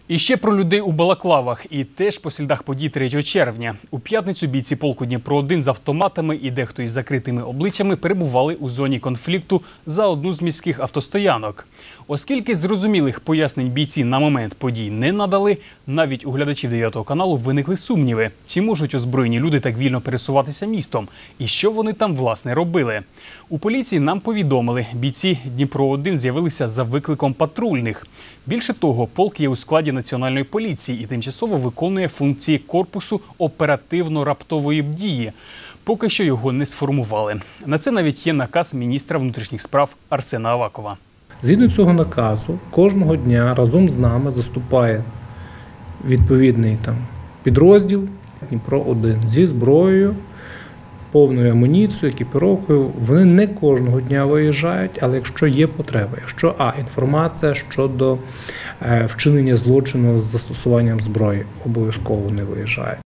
І ще про людей у балаклавах. І теж по слідах подій 3 червня. У п'ятницю бійці полку Дніпро-1 з автоматами і дехто із закритими обличчями перебували у зоні конфлікту за одну з міських автостоянок. Оскільки зрозумілих пояснень бійці на момент подій не надали, навіть у глядачів 9 каналу виникли сумніви. Чи можуть озброєні люди так вільно пересуватися містом? І що вони там, власне, робили? У поліції нам повідомили, бійці Дніпро-1 з'явилися за викликом патрульних. Більше того, полк є у складі Національної поліції і тимчасово виконує функції корпусу оперативно-раптової дії. Поки що його не сформували. На це навіть є наказ міністра внутрішніх справ Арсена Авакова. Згідно цього наказу, кожного дня разом з нами заступає відповідний підрозділ Дніпро-1 зі зброєю, повною амуніцією, екіпіровкою. Вони не кожного дня виїжджають, але якщо є потреба, якщо інформація щодо вчинення злочину з застосуванням зброї, обов'язково не виїжджають.